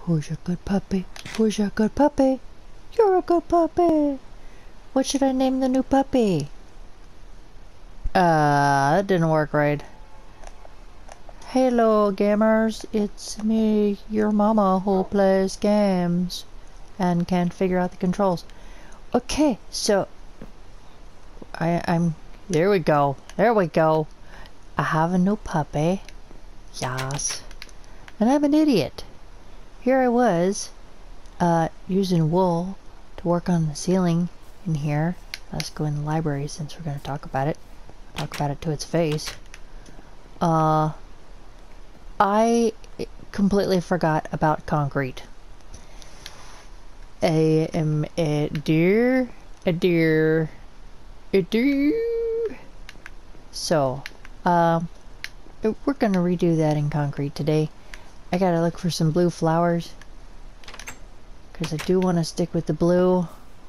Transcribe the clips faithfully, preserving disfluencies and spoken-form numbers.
Who's your good puppy? Who's your good puppy? You're a good puppy. What should I name the new puppy? Uh, that didn't work right. Hello gamers, it's me, your mama, who plays games and can't figure out the controls. Okay, so I, I'm there we go. There we go. I have a new puppy. Yes. And I'm an idiot. Here I was, uh, using wool to work on the ceiling in here. Let's go in the library since we're going to talk about it. Talk about it to its face. Uh, I completely forgot about concrete. I am a deer, a deer, a deer. So, um, we're going to redo that in concrete today. I gotta look for some blue flowers because I do want to stick with the blue.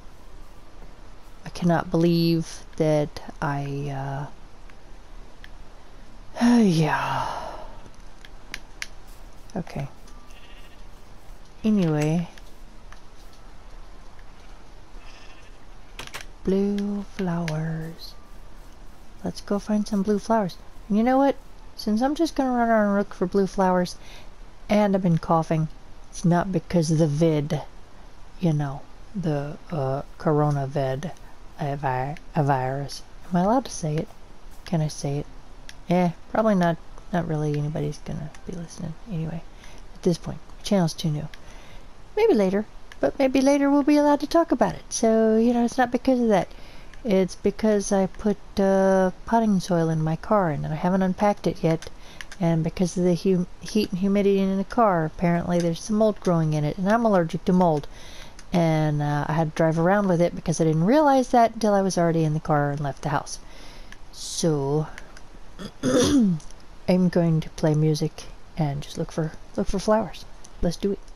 I cannot believe that I uh yeah. Okay. Anyway, blue flowers. Let's go find some blue flowers. And you know what? Since I'm just gonna run around and look for blue flowers, and I've been coughing, it's not because of the vid, you know, the uh, corona vid, a, vi a virus. Am I allowed to say it? Can I say it? Eh, probably not. Not really. Anybody's gonna be listening anyway. At this point, the channel's too new. Maybe later, but maybe later we'll be allowed to talk about it. So you know, it's not because of that. It's because I put uh, potting soil in my car and I haven't unpacked it yet. And because of the hum heat and humidity in the car, apparently there's some mold growing in it, and I'm allergic to mold. And uh, I had to drive around with it because I didn't realize that until I was already in the car and left the house. So I'm going to play music and just look for look for flowers. Let's do it.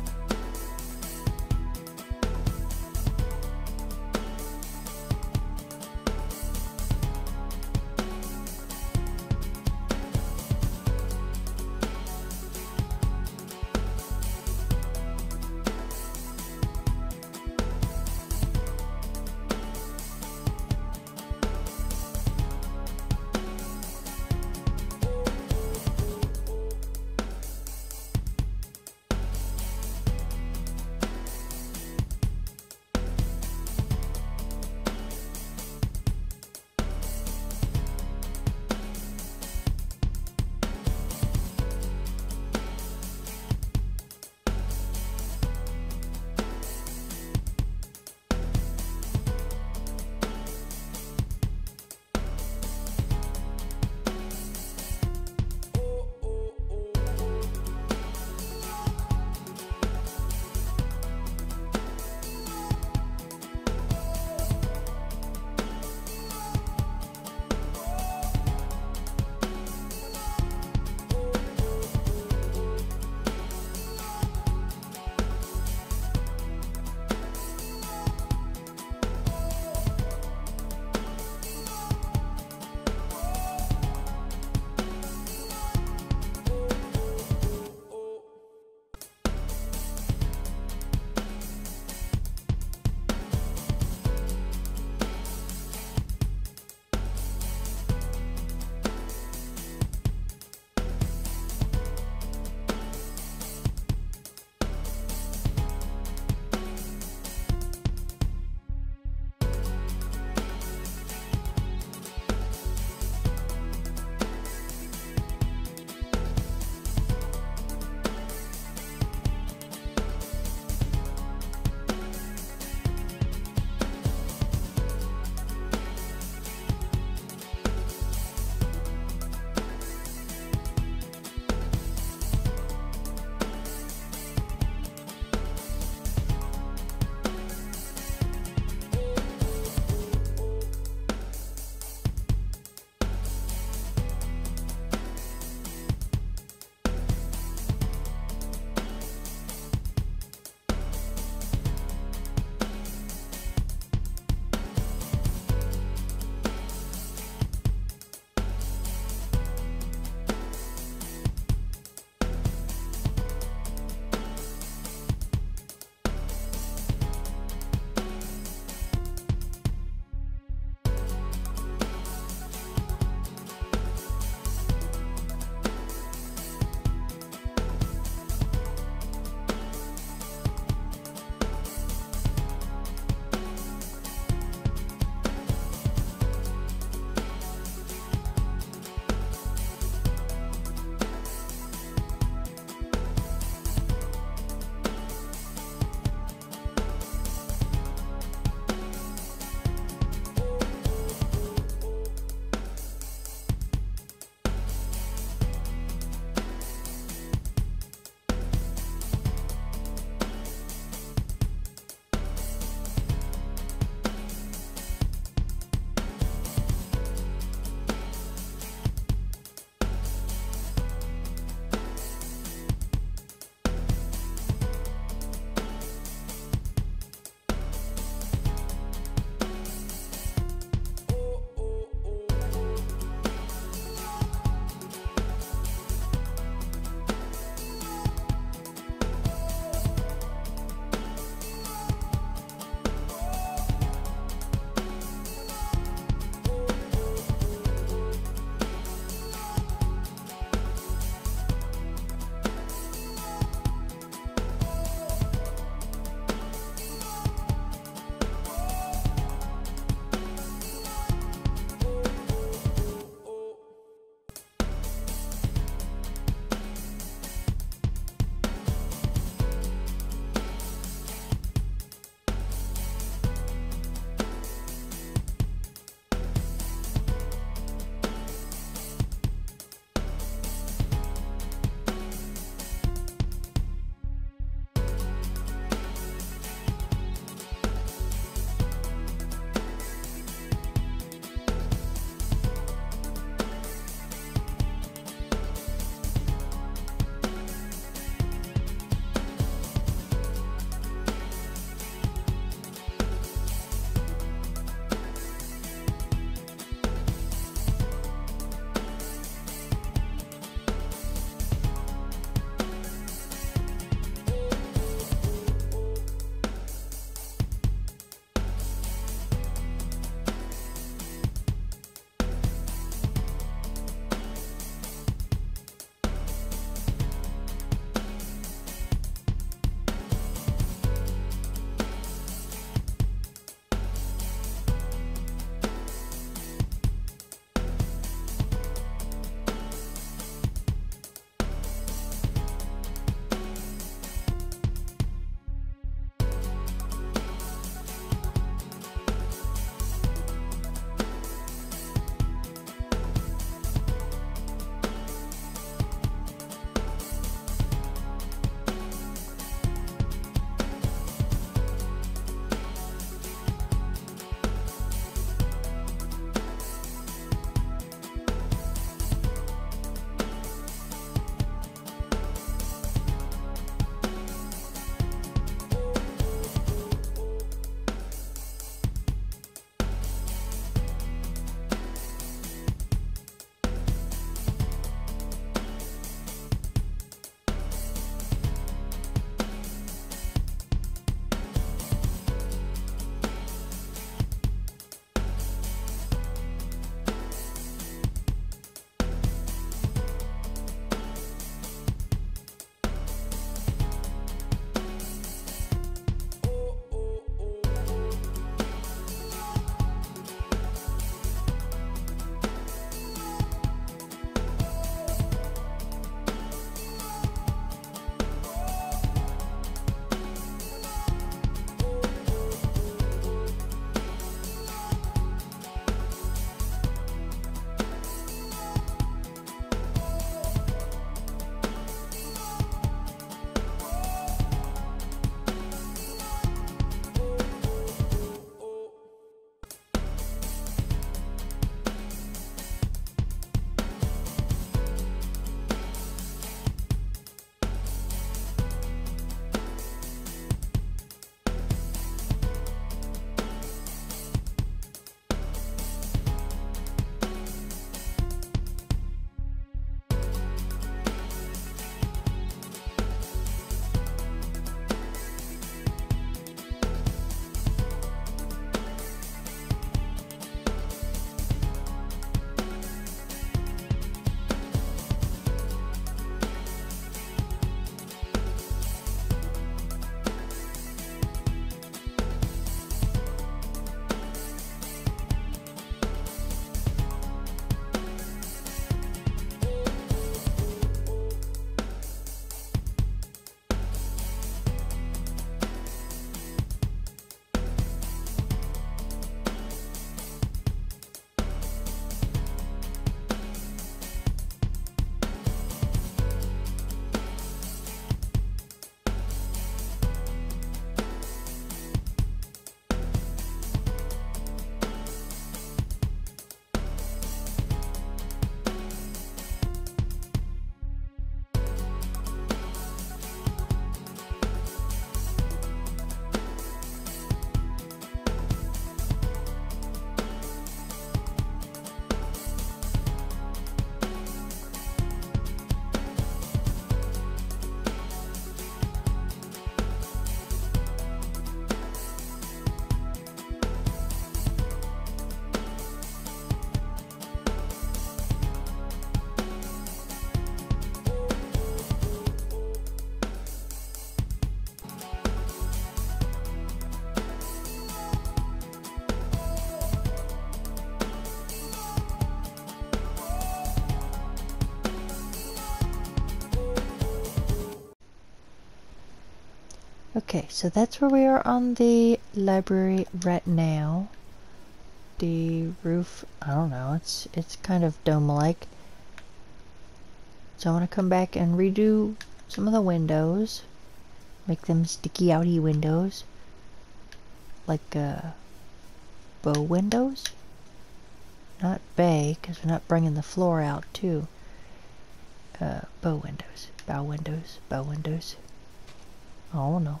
Okay, so that's where we are on the library right now. The roof, I don't know, it's it's kind of dome-like. So I want to come back and redo some of the windows. Make them sticky outy windows. Like uh, bow windows. Not bay, because we're not bringing the floor out too. Uh, bow windows, bow windows, bow windows. Oh no.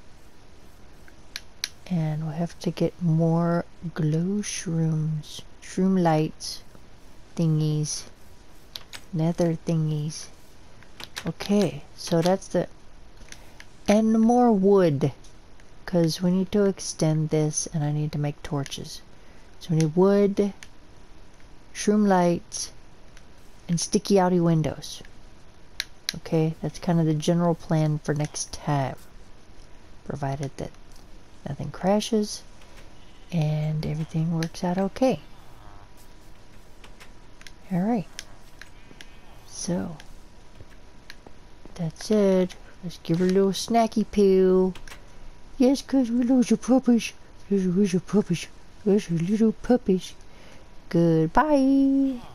And we'll have to get more glow shrooms. Shroom lights. Thingies. Nether thingies. Okay, so that's the... And more wood. Because we need to extend this and I need to make torches. So we need wood, shroom lights, and sticky outy windows. Okay, that's kind of the general plan for next time. Provided that nothing crashes and everything works out okay. Alright. So, that's it. Let's give her a little snacky poo. Yes, cause we lose your puppies. There's your puppies. There's your little puppies. Goodbye.